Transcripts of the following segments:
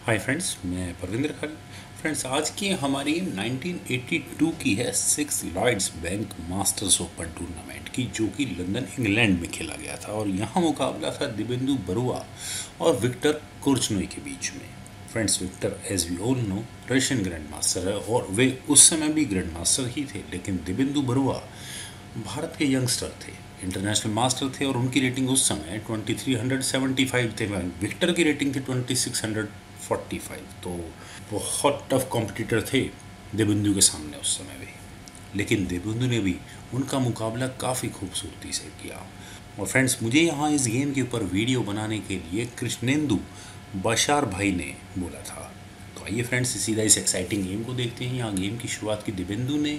Hi friends, मैं परविंदर खाली। Friends, आज की हमारी 1982 की है six Lloyds Bank Masters Open tournament की, जो कि लंदन इंग्लैंड में खेला गया था। और यहाँ मुकाबला था दिबेंदु बरुआ और विक्टर कोर्चनोई के बीच में। Friends, Victor as we all know Russian grandmaster है और वे उस समय भी ग्रैंड मास्टर ही थे। लेकिन दिबेंदु बरुआ भारत के यंगस्टर थे, इंटरनेशनल मास्टर थे और उनकी रेटिंग उस समय 2375 थे। विक्टर की रेटिंग थी 2645। तो बहुत टफ कॉम्पिटिटर थे देवेंदु के सामने उस समय भी। लेकिन देवेंदु ने भी उनका मुकाबला काफ़ी खूबसूरती से किया। और फ्रेंड्स, मुझे यहाँ इस गेम के ऊपर वीडियो बनाने के लिए कृष्णेंदु बशार भाई ने बोला था। तो आइए फ्रेंड्स, सीधा इस एक्साइटिंग गेम को देखते हैं। यहाँ गेम की शुरुआत की दिबेंदु ने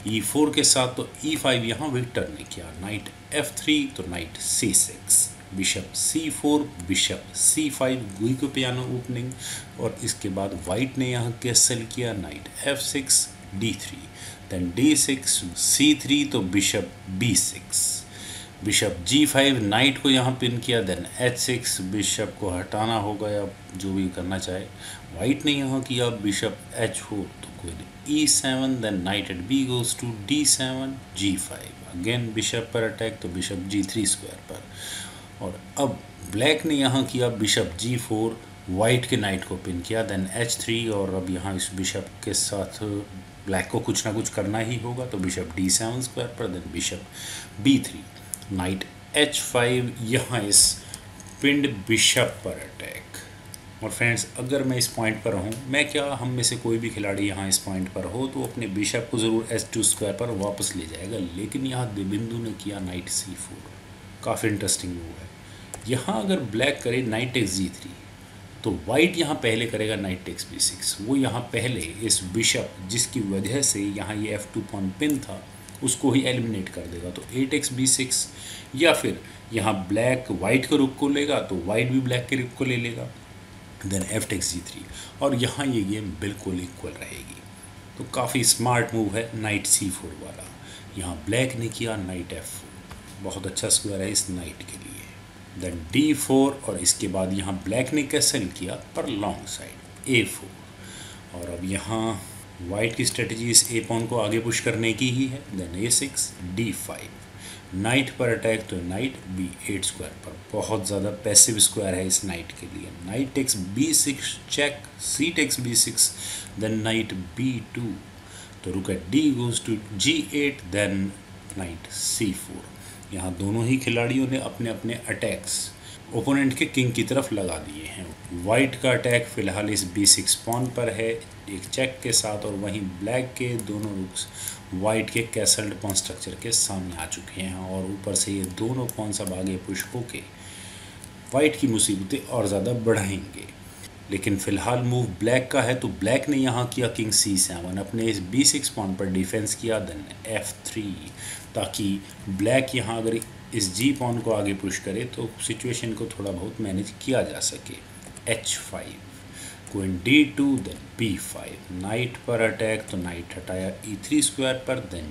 E4 के साथ, तो E5 यहाँ विक्टर ने किया। नाइट F3 तो night C6, bishop C4, bishop C5, गुई को पियानो ओपनिंग। और इसके बाद वाइट ने यहाँ कैसल किया। Night F6, D3, then D6, C3 तो bishop B6, bishop G5, night को यहाँ पिन किया। देन H6, बिशप को हटाना होगा या जो भी करना चाहे। वाइट ने यहाँ किया बिशप H4 तो queen E7, then knight at B goes to D7, G5, again bishop पर अटैक तो बिशप G3 स्क्वायर पर। और अब ब्लैक ने यहाँ किया बिशप G4, वाइट के नाइट को पिन किया। देन H3, और अब यहाँ इस बिशप के साथ ब्लैक को कुछ ना कुछ करना ही होगा तो बिशप D7 स्क्वायर पर। Then bishop B3, knight H5, यहाँ इस पिंड बिशप पर अटैक। और फ्रेंड्स, अगर मैं इस पॉइंट पर हूँ, मैं क्या, हम में से कोई भी खिलाड़ी यहाँ इस पॉइंट पर हो तो अपने बिशप को ज़रूर H2 स्क्वायर पर वापस ले जाएगा। लेकिन यहाँ दिबेंदु ने किया नाइट C4, काफ़ी इंटरेस्टिंग मूव है। यहाँ अगर ब्लैक करे नाइट टेक्स G3 तो वाइट यहाँ पहले करेगा नाइट टेक्स B6। वो यहाँ पहले इस बिशप, जिसकी वजह से यहाँ ये F2 पॉन पिन था, उसको ही एलिमिनेट कर देगा। तो A टेक्स B6, या फिर यहाँ ब्लैक वाइट के रुख को लेगा तो वाइट भी ब्लैक के रुख को ले लेगा। देन F टेक्स G3, और यहाँ ये गेम बिल्कुल इक्वल रहेगी। तो काफ़ी स्मार्ट मूव है नाइट C4 वाला। यहाँ ब्लैक ने किया नाइट F4, बहुत अच्छा स्क्वायर है इस नाइट के लिए। देन D4, और इसके बाद यहाँ ब्लैक ने कैसल किया पर लॉन्ग साइड A4। और अब यहाँ वाइट की स्ट्रेटजी इस ए पॉन को आगे पुश करने की ही है। देन A6, D5, नाइट पर अटैक तो नाइट B8 स्क्वायर पर। बहुत ज़्यादा पैसिव स्क्वायर है इस नाइट के लिए। Knight takes B6 check, C takes B6, then knight B2 तो rook at D goes to G8, then knight C4। यहाँ दोनों ही खिलाड़ियों ने अपने अपने अटैक्स ओपोनेंट के किंग की तरफ लगा दिए हैं। वाइट का अटैक फिलहाल इस B6 पॉन पर है एक चेक के साथ, और वहीं ब्लैक के दोनों रुक्स वाइट के कैसल्ड पॉन स्ट्रक्चर के सामने आ चुके हैं। और ऊपर से ये दोनों पॉन सब आगे पुश होके वाइट की मुसीबतें और ज़्यादा बढ़ाएंगे। लेकिन फ़िलहाल मूव ब्लैक का है, तो ब्लैक ने यहाँ किया किंग C7, अपने इस B6 पॉन पर डिफेंस किया। देन F3, ताकि ब्लैक यहाँ अगर इस G पॉन को आगे पुश करे तो सिचुएशन को थोड़ा बहुत मैनेज किया जा सके। H5, queen D2, then B5, knight पर अटैक तो नाइट हटाया E3 स्क्वायर पर। देन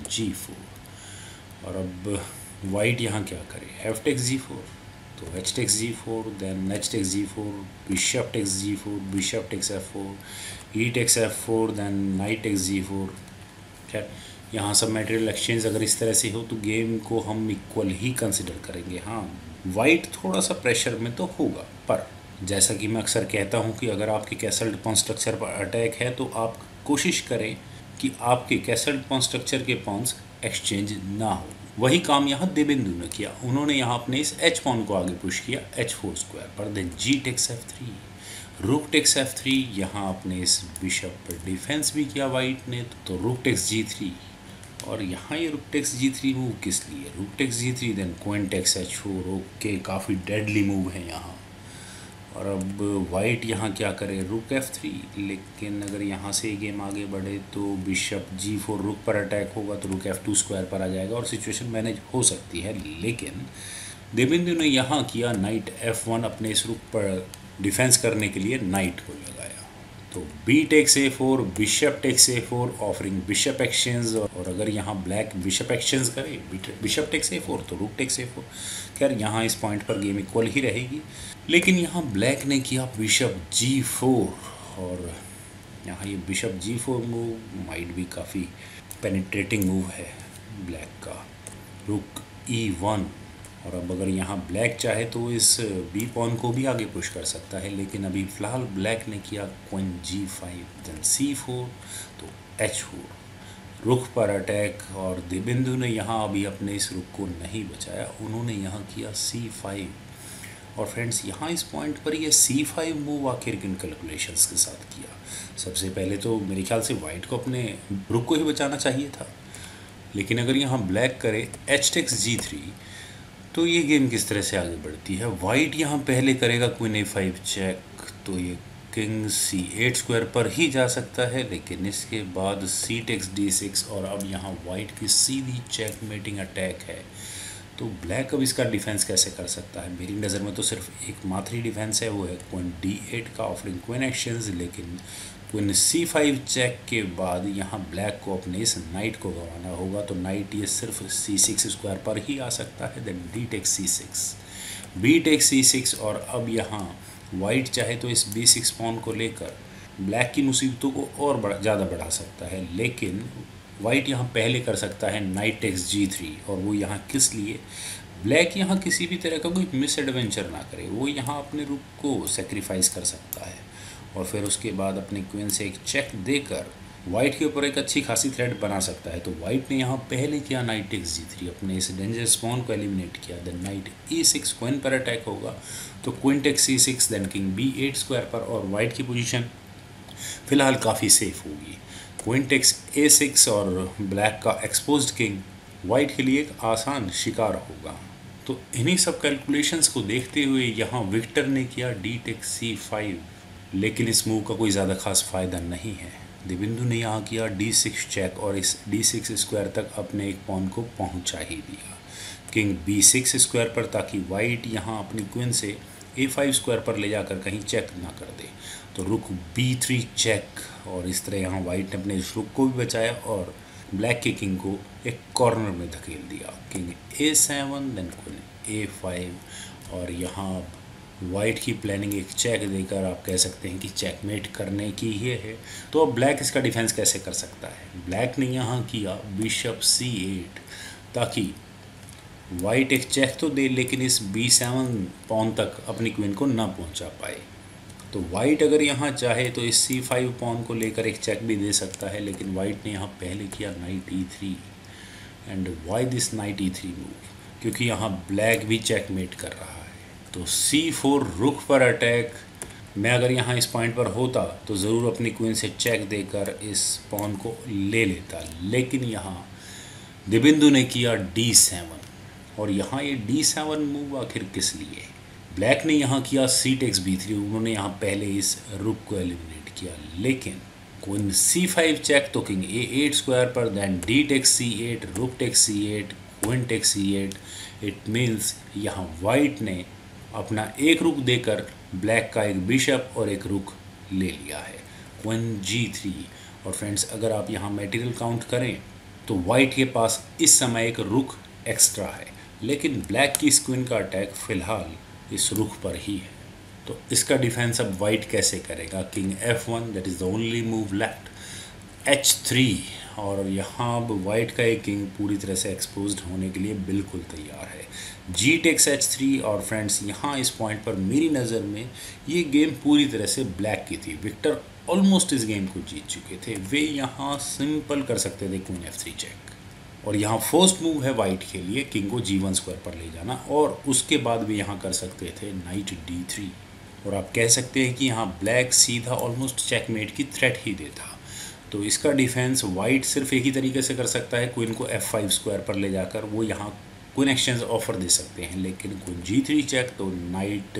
G4, और अब वाइट यहाँ क्या करे, F टेक्स G4 तो H takes G4, then H takes G4, bishop takes G4, bishop takes F4, E takes F4, then knight takes G4। खैर, यहाँ सब मटेरियल एक्सचेंज अगर इस तरह से हो तो गेम को हम इक्वल ही कंसिडर करेंगे। हाँ, वाइट थोड़ा सा प्रेशर में तो होगा, पर जैसा कि मैं अक्सर कहता हूँ कि अगर आपके कैसल्ड पॉन स्ट्रक्चर पर अटैक है तो आप कोशिश करें कि आपके कैसल्ड पॉन स्ट्रक्चर के पॉन्स एक्सचेंज ना हो। वही काम यहाँ देवेंदु ने किया। उन्होंने यहाँ अपने इस H पॉन को आगे पुश किया H4 स्क्वायर पर। Then G takes F3, rook takes F3, यहाँ अपने इस बिशप पर डिफेंस भी किया वाइट ने, तो रुक टेक्स G3। और यहाँ ये रुक टेक्स G3 मूव किस लिए, rook takes G3, then queen takes H4। Okay, काफ़ी डेडली मूव है यहाँ। और अब वाइट यहाँ क्या करे, रुक F3, लेकिन अगर यहाँ से गेम आगे बढ़े तो बिशप G4 रुक पर अटैक होगा तो रुक F2 स्क्वायर पर आ जाएगा और सिचुएशन मैनेज हो सकती है। लेकिन देवेंदु ने यहाँ किया नाइट F1, अपने इस रुक पर डिफेंस करने के लिए नाइट को लगाया। तो B takes A4, bishop takes A4, offering bishop exchange. और अगर यहाँ ब्लैक बिशप एक्सचेंज करे, बिशप टेक्स A4 तो रुक टेक्स A4। खैर, यहाँ इस पॉइंट पर गेम इक्वल ही रहेगी। लेकिन यहाँ ब्लैक ने किया बिशप G4, और यहाँ ये बिशप G4 मूव माइट भी काफ़ी पेनिट्रेटिंग मूव है ब्लैक का। रुक E1, और अब अगर यहाँ ब्लैक चाहे तो इस बी पॉन को भी आगे पुश कर सकता है, लेकिन अभी फ़िलहाल ब्लैक ने किया क्वीन G5 देन C4 तो H4 रुख पर अटैक, और दिबिंदु ने यहाँ अभी अपने इस रुख को नहीं बचाया, उन्होंने यहाँ किया C5। और फ्रेंड्स यहाँ इस पॉइंट पर ये C5 मूव आखिर किन कैलकुलेशंस के साथ किया। सबसे पहले तो मेरे ख्याल से वाइट को अपने रुख को ही बचाना चाहिए था, लेकिन अगर यहाँ ब्लैक करे H टेक्स G3 तो ये गेम किस तरह से आगे बढ़ती है। वाइट यहाँ पहले करेगा क्वीन A5 चेक, तो ये किंग C8 स्क्वायर पर ही जा सकता है, लेकिन इसके बाद C टेक्स D6 और अब यहाँ वाइट की सीधी चेकमेटिंग अटैक है। तो ब्लैक अब इसका डिफेंस कैसे कर सकता है। मेरी नज़र में तो सिर्फ एक मात्र ही डिफेंस है, वो है क्वीन D8 का ऑफरिंग क्वीन एक्शंस, लेकिन क्वीन C5 चेक के बाद यहाँ ब्लैक को अपने इस नाइट को गंवाना होगा। तो नाइट ये सिर्फ C6 स्क्वायर पर ही आ सकता है, then D takes C6 B takes C6, और अब यहाँ वाइट चाहे तो इस B6 पॉन को लेकर ब्लैक की मुसीबतों को और ज़्यादा बढ़ा सकता है, लेकिन वाइट यहाँ पहले कर सकता है नाइट टेक्स G3, और वो यहाँ किस लिए, ब्लैक यहाँ किसी भी तरह का कोई मिस एडवेंचर ना करे, वो यहाँ अपने रुक को सेक्रीफाइस कर सकता है, और फिर उसके बाद अपने क्वीन से एक चेक देकर वाइट के ऊपर एक अच्छी खासी थ्रेट बना सकता है। तो वाइट ने यहाँ पहले किया नाइट टेक्स G3, अपने इस डेंजर स्पॉन को एलिमिनेट किया, देन नाइट E6 क्वीन पर अटैक होगा, तो queen takes C6 then king B8 square पर, और वाइट की पोजीशन फिलहाल काफ़ी सेफ होगी। क्वीन टेक्स A6 और ब्लैक का एक्सपोज्ड किंग वाइट के लिए एक आसान शिकार होगा। तो इन्हीं सब कैलकुलेशंस को देखते हुए यहाँ विक्टर ने किया D टेक्स C5, लेकिन इस मूव का कोई ज़्यादा खास फ़ायदा नहीं है। दिबिंदु ने यहाँ किया D6 चेक और इस D6 स्क्वायर तक अपने एक पॉन को पहुँचा ही दिया किंग B6 स्क्वायर पर, ताकि वाइट यहाँ अपनी क्वीन से A5 स्क्वायर पर ले जाकर कहीं चेक ना कर दे। तो रुक B3 चेक, और इस तरह यहाँ वाइट ने अपने इस रुक को भी बचाया और ब्लैक के किंग को एक कॉर्नर में धकेल दिया। King A7 then queen A5, और यहाँ वाइट की प्लानिंग एक चेक देकर आप कह सकते हैं कि चेकमेट करने की ही है। तो अब ब्लैक इसका डिफेंस कैसे कर सकता है। ब्लैक ने यहाँ किया बिशप C8, ताकि वाइट एक चेक तो दे, लेकिन इस B7 पॉन तक अपनी क्वीन को ना पहुँचा पाए। तो वाइट अगर यहाँ चाहे तो इस C5 पॉन को लेकर एक चेक भी दे सकता है, लेकिन वाइट ने यहाँ पहले किया knight E3, and why this knight E3 move, क्योंकि यहाँ ब्लैक भी चेकमेट कर रहा है। तो C4 रुख पर अटैक, मैं अगर यहाँ इस पॉइंट पर होता तो ज़रूर अपनी क्वीन से चेक देकर इस पॉन को ले लेता, लेकिन यहाँ दिबिंदु ने किया D7, और यहाँ ये D7 मूव आखिर किस लिए। ब्लैक ने यहाँ किया C टेक्स B3, उन्होंने यहाँ पहले इस रुक को एलिमिनेट किया, लेकिन क्वीन C5 चेक तो किंग A8 स्क्वायर पर, then D takes C8 rook takes C8 queen takes C8। It means यहाँ वाइट ने अपना एक रुक देकर ब्लैक का एक बिशप और एक रुक ले लिया है, क्वीन G3। और फ्रेंड्स अगर आप यहाँ मटेरियल काउंट करें तो वाइट के पास इस समय एक रुक एक्स्ट्रा है, लेकिन ब्लैक की इस क्वीन का अटैक फ़िलहाल इस रुख पर ही है। तो इसका डिफेंस अब वाइट कैसे करेगा। King F1 that is the only move left, H3, और यहाँ अब वाइट का एक किंग पूरी तरह से एक्सपोज्ड होने के लिए बिल्कुल तैयार है। G टेक्स H3, और फ्रेंड्स यहाँ इस पॉइंट पर मेरी नज़र में ये गेम पूरी तरह से ब्लैक की थी। विक्टर ऑलमोस्ट इस गेम को जीत चुके थे, वे यहाँ सिंपल कर सकते थे क्वीन F3 चेक, और यहाँ फर्स्ट मूव है वाइट के लिए किंग को G1 स्क्वायर पर ले जाना, और उसके बाद भी यहाँ कर सकते थे नाइट D3, और आप कह सकते हैं कि यहाँ ब्लैक सीधा ऑलमोस्ट चेकमेट की थ्रेट ही देता। तो इसका डिफेंस वाइट सिर्फ एक ही तरीके से कर सकता है, क्वीन को F5 स्क्वायर पर ले जाकर वो यहाँ क्वीन एक्सचेंज ऑफर दे सकते हैं, लेकिन क्वीन G3 चेक तो नाइट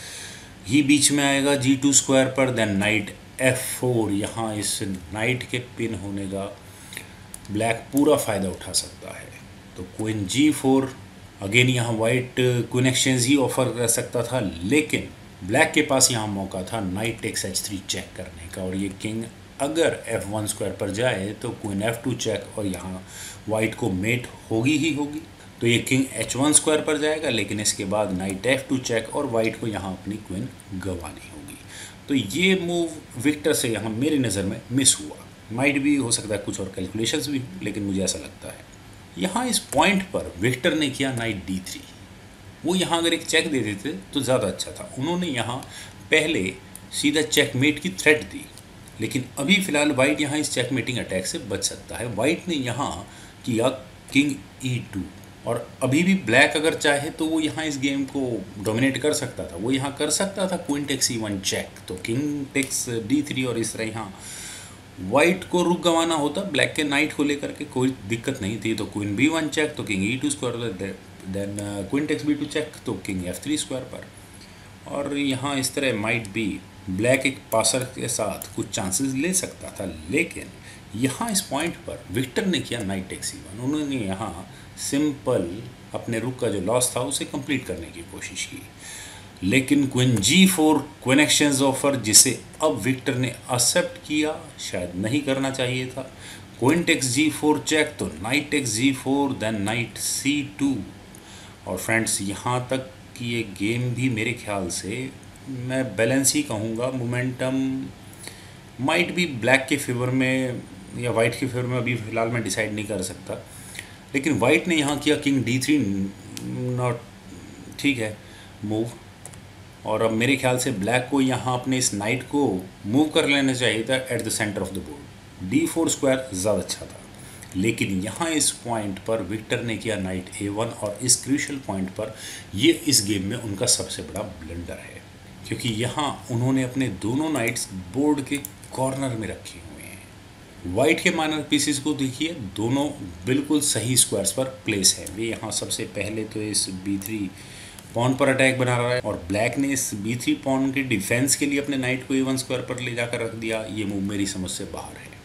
ही बीच में आएगा G2 स्क्वायर पर, देन नाइट F4। यहाँ इस नाइट के पिन होने का ब्लैक पूरा फ़ायदा उठा सकता है। तो क्वीन G4 अगेन यहाँ वाइट क्वीन एक्सचेंज ही ऑफर कर सकता था, लेकिन ब्लैक के पास यहाँ मौका था नाइट टेक्स H3 चेक करने का, और ये किंग अगर F1 स्क्वायर पर जाए तो क्वीन F2 चेक, और यहाँ वाइट को मेट होगी ही होगी। तो ये किंग H1 स्क्वायर पर जाएगा, लेकिन इसके बाद नाइट F2 चेक, और वाइट को यहाँ अपनी क्वीन गंवानी होगी। तो ये मूव विक्टर से यहाँ मेरी नज़र में मिस हुआ। माइट भी हो सकता है कुछ और कैलकुलेशंस भी, लेकिन मुझे ऐसा लगता है यहाँ इस पॉइंट पर विक्टर ने किया नाइट D3। वो यहाँ अगर एक चेक दे देते तो ज़्यादा अच्छा था। उन्होंने यहाँ पहले सीधा चेकमेट की थ्रेट दी, लेकिन अभी फ़िलहाल वाइट यहाँ इस चेकमेटिंग अटैक से बच सकता है। वाइट ने यहाँ किया किंग E2, और अभी भी ब्लैक अगर चाहे तो वो यहाँ इस गेम को डोमिनेट कर सकता था। वो यहाँ कर सकता था क्वीन टेक्स E1 चेक, तो किंग टेक्स D3, और इस तरह यहाँ वाइट को रुक गंवाना होता ब्लैक के नाइट को लेकर के, कोई दिक्कत नहीं थी। तो क्वीन B1 चेक, तो king E2 square, then queen takes B2 check, तो किंग F3 स्क्वायर पर। और यहाँ इस तरह माइट भी ब्लैक एक पासर के साथ कुछ चांसेस ले सकता था, लेकिन यहाँ इस पॉइंट पर विक्टर ने किया नाइट टेक्स E1। उन्होंने यहाँ सिंपल अपने रुक का जो लॉस था उसे कंप्लीट करने की कोशिश की, लेकिन queen G4 queen exchange offer, जिसे अब विक्टर ने एक्सेप्ट किया, शायद नहीं करना चाहिए था। क्वीन टेक्स G4 चेक, तो knight takes G4, then knight C2। और फ्रेंड्स यहाँ तक कि ये गेम भी मेरे ख्याल से मैं बैलेंस ही कहूँगा। मोमेंटम माइट भी ब्लैक के फेवर में या वाइट के फेवर में अभी फ़िलहाल मैं डिसाइड नहीं कर सकता, लेकिन वाइट ने यहाँ किया किंग D3, नॉट ठीक है मूव। और अब मेरे ख्याल से ब्लैक को यहाँ अपने इस नाइट को मूव कर लेना चाहिए था at the centre of the board. D4 square ज़्यादा अच्छा था, लेकिन यहाँ इस पॉइंट पर विक्टर ने किया नाइट A1, और इस क्रूशियल पॉइंट पर ये इस गेम में उनका सबसे बड़ा ब्लंडर है, क्योंकि यहाँ उन्होंने अपने दोनों नाइट्स बोर्ड के कॉर्नर में रखे हुए हैं। वाइट के माइनर पीसेस को देखिए, दोनों बिल्कुल सही स्क्वायर्स पर प्लेस है। वे यहाँ सबसे पहले तो इस B3 पॉन पर अटैक बना रहा है, और ब्लैक ने इस B3 पॉन के डिफेंस के लिए अपने नाइट को A1 स्क्वायर पर ले जाकर रख दिया। ये मूव मेरी समझ से बाहर है।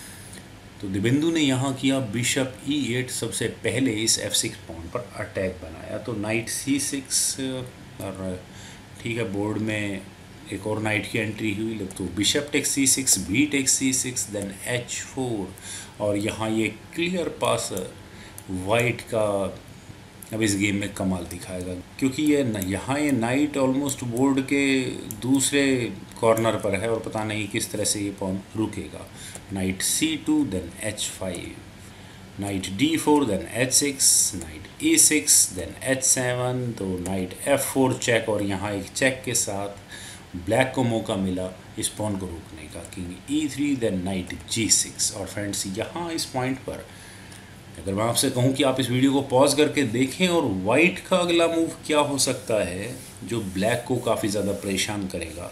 तो दिबिंदु ने यहाँ किया बिशप E8, सबसे पहले इस F6 पॉन पर अटैक बनाया। तो नाइट C6, और ठीक है बोर्ड में एक और नाइट की एंट्री हुई, तो bishop takes C6, B takes C6, then H4, और यहाँ ये क्लियर पास वाइट का अब इस गेम में कमाल दिखाएगा, क्योंकि यहाँ ये नाइट ऑलमोस्ट बोर्ड के दूसरे कॉर्नर पर है और पता नहीं किस तरह से ये पॉन रुकेगा। Knight C2, then H5, knight D4, then H6, knight E6, then H7, तो नाइट F4 चेक, और यहाँ एक चेक के साथ ब्लैक को मौका मिला इस पॉन को रोकने का। King E3, then knight G6। और फ्रेंड्स यहाँ इस पॉइंट पर अगर मैं आपसे कहूँ कि आप इस वीडियो को पॉज करके देखें और वाइट का अगला मूव क्या हो सकता है जो ब्लैक को काफ़ी ज़्यादा परेशान करेगा,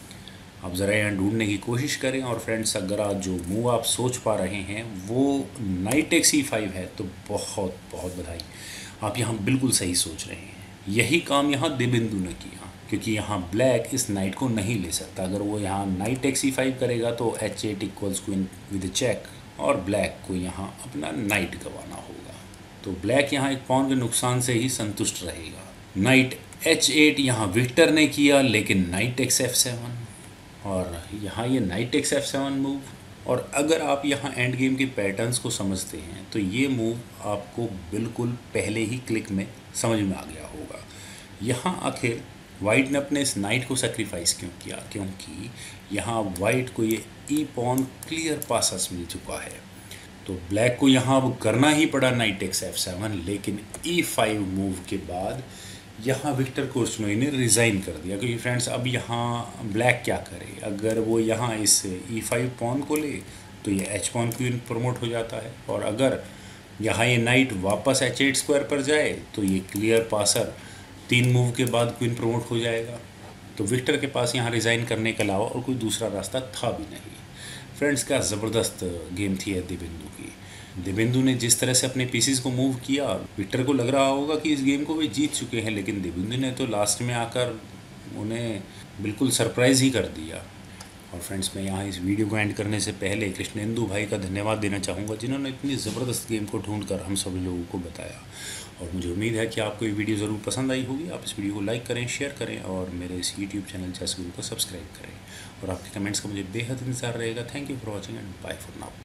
आप ज़रा यहाँ ढूंढने की कोशिश करें। और फ्रेंड्स अगर आज जो मूव आप सोच पा रहे हैं वो नाइट टेक्स E5 है, तो बहुत बहुत बधाई, आप यहाँ बिल्कुल सही सोच रहे हैं। यही काम यहाँ दिबिंदु ने किया, क्योंकि यहाँ ब्लैक इस नाइट को नहीं ले सकता। अगर वो यहाँ नाइट टेक्स E5 करेगा तो H8 equals queen with check, और ब्लैक को यहाँ अपना नाइट गंवाना होगा। तो ब्लैक यहाँ एक पॉन के नुकसान से ही संतुष्ट रहेगा। नाइट H8 यहाँ विक्टर ने किया, लेकिन नाइट टेक्स F7, और यहाँ ये नाइट टेक्स F7 मूव। और अगर आप यहाँ एंड गेम के पैटर्न्स को समझते हैं तो ये मूव आपको बिल्कुल पहले ही क्लिक में समझ में आ गया होगा। यहाँ आखिर वाइट ने अपने इस नाइट को सेक्रीफाइस क्यों किया, क्योंकि यहाँ वाइट को ये ई पॉन क्लियर पासस मिल चुका है। तो ब्लैक को यहाँ अब करना ही पड़ा नाइट टेक्स F7, लेकिन E5 मूव के बाद यहाँ विक्टर कोर्चनोई ने रिज़ाइन कर दिया। क्योंकि फ्रेंड्स अब यहाँ ब्लैक क्या करे, अगर वो यहाँ इस E5 पॉन को ले तो ये H पॉन क्वीन प्रमोट हो जाता है, और अगर यहाँ ये नाइट वापस H8 स्क्वायर पर जाए तो ये क्लियर पासर 3 मूव के बाद क्वीन प्रमोट हो जाएगा। तो विक्टर के पास यहाँ रिज़ाइन करने के अलावा और कोई दूसरा रास्ता था भी नहीं। फ्रेंड्स क्या ज़बरदस्त गेम थी है दिबिंदु की। दिबिंदु ने जिस तरह से अपने पीसेस को मूव किया, विक्टर को लग रहा होगा कि इस गेम को वे जीत चुके हैं, लेकिन दिबिंदु ने तो लास्ट में आकर उन्हें बिल्कुल सरप्राइज़ ही कर दिया। और फ्रेंड्स मैं यहाँ इस वीडियो को एंड करने से पहले कृष्णेंदु भाई का धन्यवाद देना चाहूँगा, जिन्होंने इतनी ज़बरदस्त गेम को ढूंढकर हम सभी लोगों को बताया। और मुझे उम्मीद है कि आपको ये वीडियो ज़रूर पसंद आई होगी। आप इस वीडियो को लाइक करें, शेयर करें, और मेरे इस यूट्यूब चैनल चेस गुरु को सब्सक्राइब करें। और आपके कमेंट्स का मुझे बेहद इंतज़ार रहेगा। Thank you for watching and bye for now.